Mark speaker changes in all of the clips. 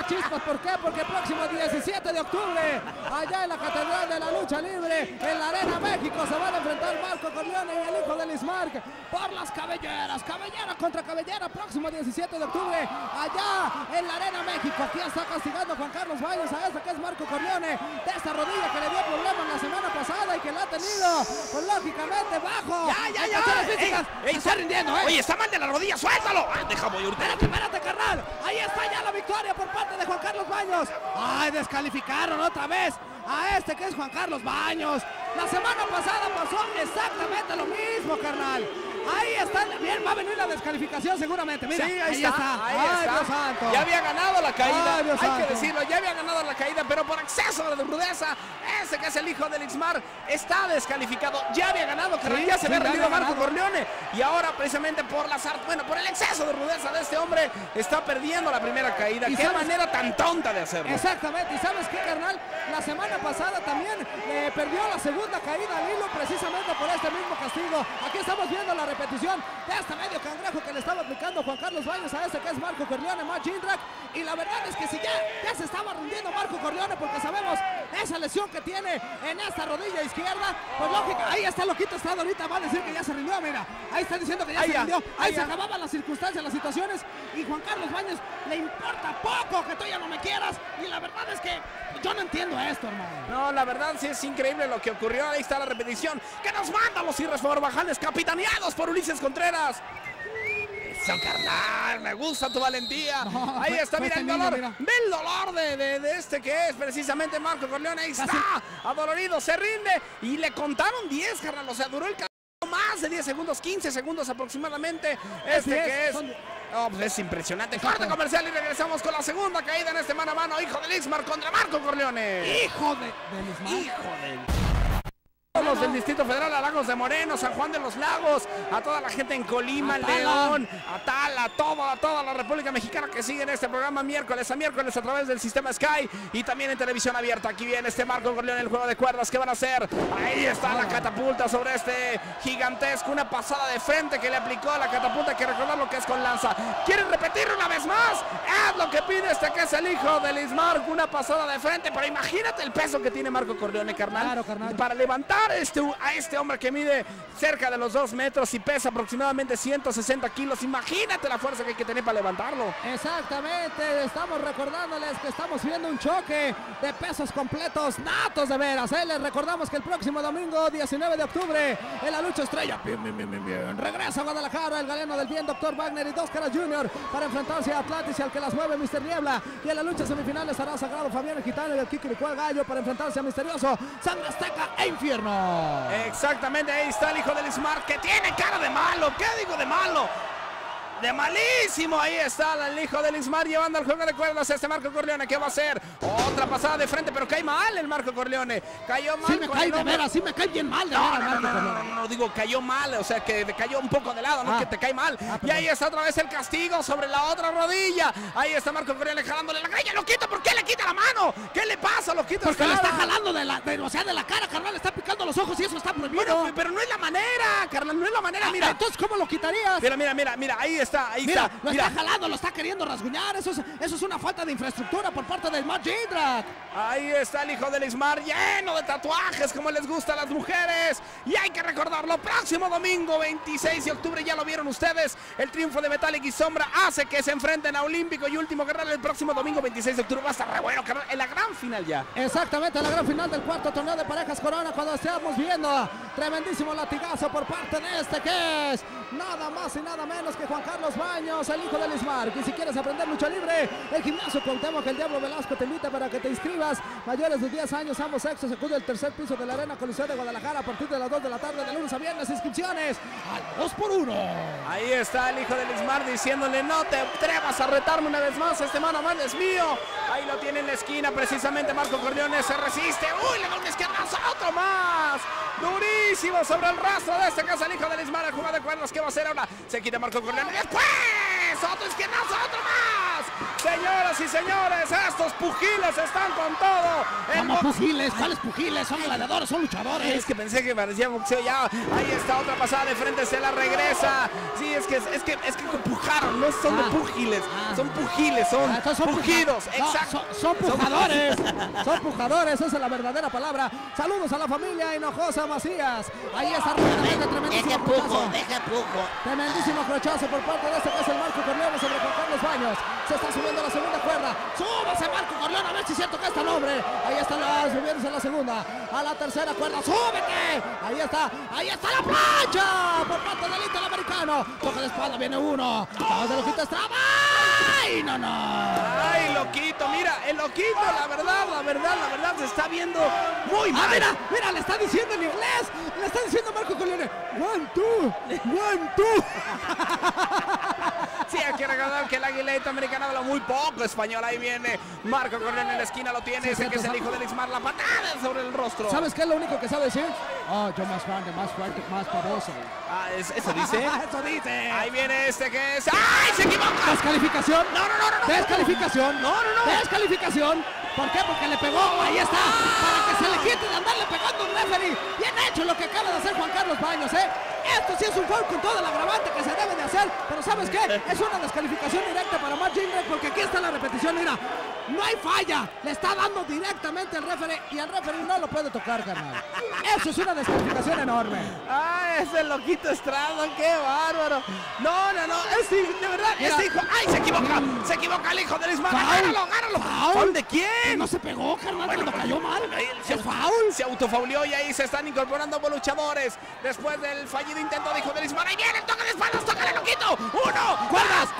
Speaker 1: chispas. ¿Por qué? Porque el próximo 17 de octubre, allá en la Catedral de la Lucha Libre, en la Arena México, se van a enfrentar Marco Corleone y el hijo de Lismark por las cabelleras. Cabellera contra cabellera, próximo 17 de octubre, allá en la Arena México. Aquí está castigando Juan Carlos Baños a este que es Marco Corleone, de esta rodilla que le dio problemas la semana pasada y que la ha tenido, pues lógicamente, bajo.
Speaker 2: Ya.
Speaker 1: Se está rindiendo,
Speaker 2: Oye, está mal de la rodilla, suéltalo. Deja, voy ahorita.
Speaker 1: Espérate, carnal. Ahí está ya la victoria por parte de Juan Carlos Baños. Ay, descalificaron otra vez a este que es Juan Carlos Baños. La semana pasada pasó exactamente lo mismo, carnal. Ahí está, bien, va a venir la descalificación seguramente. Mira,
Speaker 2: sí,
Speaker 1: ahí está. Ay, Dios santo.
Speaker 2: Ya había ganado la caída,
Speaker 1: Ay, Dios
Speaker 2: hay
Speaker 1: santo.
Speaker 2: que decirlo, ya había ganado la caída, pero por exceso de rudeza, ese que es el hijo de Lismar está descalificado. Ya había ganado, carnal, ya se había rendido Marco Corleone. Y ahora, precisamente por por el exceso de rudeza de este hombre, está perdiendo la primera caída. Qué manera tan tonta de hacerlo.
Speaker 1: Exactamente, y ¿sabes qué, carnal? La semana pasada también perdió la segunda caída al hilo precisamente por este mismo castigo. Aquí estamos viendo la repetición de este medio cangrejo que le estaba aplicando Juan Carlos Baños a este que es Marco Corleone, Matt Jindrak. Y la verdad es que si ya se estaba rindiendo Marco Corleone, porque sabemos esa lesión que tiene en esta rodilla izquierda, pues lógica, ahí está loquito estado ahorita, va a decir que ya se rindió, mira, ahí está diciendo que ya se rindió, ahí se acababan las circunstancias, las situaciones, y Juan Carlos Baños le importa poco que tú ya no me quieras, y la verdad es que yo no entiendo esto, hermano.
Speaker 2: No, la verdad sí es increíble lo que ocurrió. Ahí está la repetición que nos mandan los Irresforbajanes, capitaneados por Ulises Contreras. Eso, carnal, me gusta tu valentía. No, ahí está, mira el dolor, del dolor de este que es precisamente Marco Corleone. Ahí está, adolorido, se rinde y le contaron 10, carnal, o sea, duró el más de 10 segundos, 15 segundos aproximadamente. No, pues es impresionante. Corte comercial y regresamos con la segunda caída en este mano a mano. Hijo de Lismar contra Marco Corleone.
Speaker 1: Hijo de Lismar.
Speaker 2: Hijo de... Los del Distrito Federal, a Lagos de Moreno, San Juan de los Lagos, a toda la gente en Colima, León, a toda la República Mexicana que sigue en este programa miércoles a miércoles a través del sistema Sky y también en televisión abierta. Aquí viene este Marco Corleone, el juego de cuerdas. ¿Qué van a hacer? Ahí está la catapulta sobre este gigantesco, una pasada de frente que le aplicó a la catapulta. Hay que recordar lo que es con lanza. ¿Quieren repetirlo una vez más? Es lo que pide este que es el hijo de Lismar, una pasada de frente, pero imagínate el peso que tiene Marco Corleone, carnal.
Speaker 1: Claro, carnal.
Speaker 2: Para levantar a este hombre que mide cerca de los 2 metros y pesa aproximadamente 160 kilos. Imagínate la fuerza que hay que tener para levantarlo.
Speaker 1: Exactamente, estamos recordándoles que estamos viendo un choque de pesos completos natos de veras. Les recordamos que el próximo domingo 19 de octubre en la lucha estrella, bien, regresa a Guadalajara el galeno del bien, Dr. Wagner y Dos Caras Jr. para enfrentarse a Atlantis y al que las mueve Mr. Niebla. Y en la lucha semifinal estará Sagrado Fabián el Gitano y el Kikiricó el Gallo para enfrentarse a Misterioso, Sangre Azteca e Infierno.
Speaker 2: Exactamente, ahí está el hijo de Lismar que tiene cara de malo. ¿Qué digo de malo? De malísimo. Ahí está el hijo de Lismar llevando al juego de cuerdas a este Marco Corleone. ¿Qué va a hacer? Otra pasada de frente, pero cae mal el Marco Corleone. Cayó mal.
Speaker 1: Sí me cae de veras, sí me cae bien mal de veras.
Speaker 2: No, digo cayó mal, o sea que cayó un poco de lado, no que te cae mal. Y ahí está otra vez el castigo sobre la otra rodilla. Ahí está Marco Corleone jalándole la calle. Lo quita, ¿por qué le quita la mano? ¿Qué le pasa? Lo quita.
Speaker 1: Porque le está jalando de la cara, carnal, le está picando los ojos y eso está prohibido.
Speaker 2: Bueno, pero no es la manera, carnal, no es la manera, mira.
Speaker 1: Entonces, ¿cómo lo quitarías?
Speaker 2: Mira, ahí está.
Speaker 1: Lo está jalando, lo está queriendo rasguñar. Eso es una falta de infraestructura por parte del Matt Jindrak.
Speaker 2: Ahí está el hijo de Lismar lleno de tatuajes como les gusta a las mujeres. Y hay que recordarlo, próximo domingo 26 de octubre, ya lo vieron ustedes, el triunfo de Metallic y Sombra hace que se enfrenten a Olímpico y Último Guerrero el próximo domingo 26 de octubre. Va a estar re bueno, carnal, en la gran final ya.
Speaker 1: Exactamente, la gran final del cuarto torneo de parejas Corona, cuando estamos viendo tremendísimo latigazo por parte de este que es nada más y nada menos que Juan Carlos Baños, el hijo de Lismar. Y si quieres aprender lucha libre, el gimnasio Cuauhtémoc, el Diablo Velasco te invita para que te inscribas. Mayores de 10 años, ambos sexos, acude al tercer piso de la Arena Coliseo de Guadalajara a partir de las 2 de la tarde de lunes a viernes. Inscripciones al 2x1.
Speaker 2: Ahí está el hijo de Lismar diciéndole: no te atrevas a retarme una vez más, este mano a mano es mío. Ahí lo tiene en la esquina precisamente Marco Corleone, se resiste. Uy, le da un izquierdazo, otro más. Durísimo sobre el rastro de este caso el hijo de Lismar, el jugador de cuernos. ¿Qué va a hacer ahora? Se quita Marco Corleone, después otro izquierdazo, otro más. Señoras y señores, estos pugiles están con todo.
Speaker 1: ¿Cómo pugiles? ¿Cuáles pugiles? Son gladiadores, son luchadores.
Speaker 2: Es que pensé que parecía boxeo ya. Ahí está otra pasada de frente, se la regresa. Sí, es que empujaron, no son de pugiles, son pugiles, son pujidos. Exacto.
Speaker 1: Son pujadores. Son pujadores, esa es la verdadera palabra. Saludos a la familia Hinojosa Macías. Ahí está rápidamente, tremendísimo crochazo. Tremendísimo crochazo por parte de este que es el Marco Corleone sobre Juan Carlos Baños. Se está subiendo a la segunda cuerda. Súbase Marco Corleone, a ver si es cierto que está el hombre. Ahí está subiéndose a la segunda, a la tercera cuerda. ¡Súbete! Ahí está la plancha por parte del Interamericano. Toca de espalda, viene uno. Vamos de Loquito Estrada. ¡Ay, no!
Speaker 2: Ay, Loquito, mira, el Loquito, la verdad, se está viendo muy mal.
Speaker 1: Mira, le está diciendo en inglés. Le está diciendo Marco Corleone. 1, 2.
Speaker 2: Sí, hay que recordar que el Aguileta Americano habla muy poco español. Ahí viene Marco Corleone en la esquina, lo tiene, ese que es el hijo de Lismar, la patada sobre el rostro.
Speaker 1: ¿Sabes qué es lo único que sabe decir? Oh, yo más grande, más fuerte, más pavoso.
Speaker 2: ¿Eso dice?
Speaker 1: Eso dice.
Speaker 2: Ahí viene este que es... ¡Ay, se equivoca!
Speaker 1: ¿Descalificación?
Speaker 2: No.
Speaker 1: ¿Descalificación?
Speaker 2: No.
Speaker 1: ¿Descalificación? ¿Por qué? Porque le pegó. Ahí está. Para que se le quite de andarle pegando un referee. Bien hecho lo que acaba de hacer Juan Carlos Baños, ¿eh? Esto sí es un foul con todo el agravante que se debe de hacer. Pero ¿sabes qué? Es una descalificación directa para Mark Jindrak, porque aquí está la repetición, mira. No hay falla. Le está dando directamente el referee y el referee no lo puede tocar, carnal. Eso es una descalificación enorme.
Speaker 2: ¡Ay, ese Loquito Estrada! ¡Qué bárbaro! No. De verdad,
Speaker 1: mira.
Speaker 2: Este hijo... ¡Ay, se equivoca el hijo de Lismar! ¡Agárralo!
Speaker 1: ¿Foul
Speaker 2: de quién?
Speaker 1: No se pegó, carnal, cuando cayó mal.
Speaker 2: Se autofauleó y ahí se están incorporando luchadores. Después del fallido intento de hijo de Lismar. ¡Ahí viene el toque de espaldas! ¡Tócale, Loquito! ¡1!
Speaker 1: ¡Cuerdas!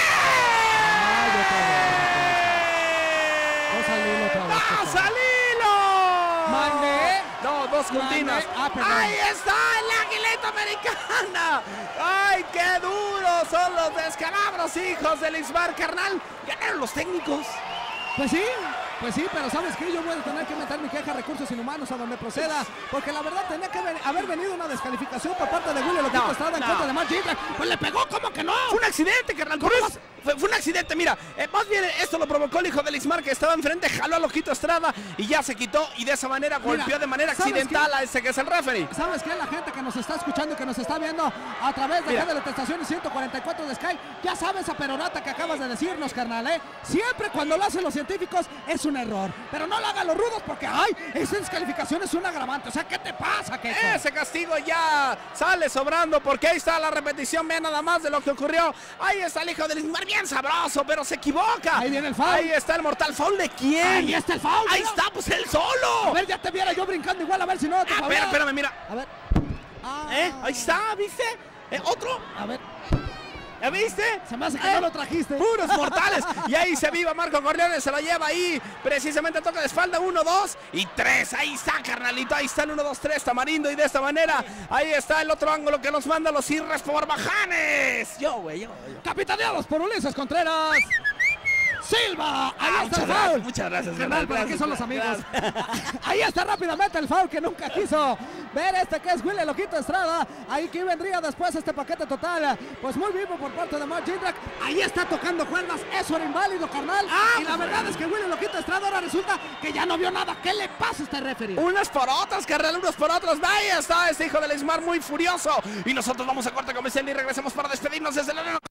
Speaker 2: ¡Vas al hilo!
Speaker 1: ¡Mande!
Speaker 2: No, dos continuas. ¡Ahí está la Aguileta Americana! ¡Ay, qué duros son los descalabros, hijos de Lismar, carnal! ¡Ganaron los técnicos!
Speaker 1: Pues sí, pero ¿sabes qué? Yo voy a tener que meter mi queja a Recursos Inhumanos a donde proceda, porque la verdad tenía que haber venido una descalificación por parte de Willy Loquito Estrada en contra de Mark Jindrak. Pues le pegó, ¿cómo que no?
Speaker 2: Fue un accidente, carnal. Fue un accidente, mira. Más bien esto lo provocó el hijo de Lismar, que estaba enfrente, jaló a Loquito Estrada y ya se quitó, y de esa manera golpeó de manera accidental a ese que es el referee.
Speaker 1: ¿Sabes qué? La gente que nos está escuchando y que nos está viendo a través de la estación 144 de Sky, ya sabes esa perorata que acabas de decirnos, carnal, ¿eh? Siempre cuando lo hacen los científicos es un error, pero no lo hagan los rudos, porque ¡ay! Esa descalificación es un agravante. O sea, ¿qué te pasa, Keiko?
Speaker 2: Ese castigo ya sale sobrando, porque ahí está la repetición, vean nada más de lo que ocurrió. Ahí está el hijo de Lismar, bien sabroso, pero se equivoca.
Speaker 1: Ahí viene el foul.
Speaker 2: Ahí está el mortal foul, ¿de quién?
Speaker 1: Ahí está el foul.
Speaker 2: Ahí está, pues él solo.
Speaker 1: A ver, ya te viera yo brincando igual, a ver si no te
Speaker 2: espérame, mira.
Speaker 1: A ver.
Speaker 2: Ahí está, ¿viste? ¿Otro?
Speaker 1: A ver.
Speaker 2: ¿Ya viste?
Speaker 1: Se me hace que no lo trajiste.
Speaker 2: Puros mortales. Y ahí se viva Marco Corleone, se lo lleva ahí. Precisamente toca de espalda, 1, 2 y 3. Ahí está, carnalito. Ahí está el 1, 2, 3, Tamarindo. Y de esta manera, ahí está el otro ángulo que nos manda los Irres por Bajanes. Yo.
Speaker 1: Capitaneados por Ulises Contreras Silva. Ahí está el foul.
Speaker 2: Muchas gracias,
Speaker 1: carnal. ¿Para qué son los amigos? Ahí está rápidamente el foul que nunca quiso ver que es Willy Loquito Estrada. Ahí que vendría después este paquete total. Pues muy vivo por parte de Mark Jindrak. Ahí está tocando cuerdas. Eso era inválido, carnal. Y la verdad es que Willy Loquito Estrada ahora resulta que ya no vio nada. ¿Qué le pasa a este referee?
Speaker 2: Unas por otras, carnal, unos por otros. Ahí está este hijo del Lismar muy furioso. Y nosotros vamos a corte comercial y regresamos para despedirnos desde la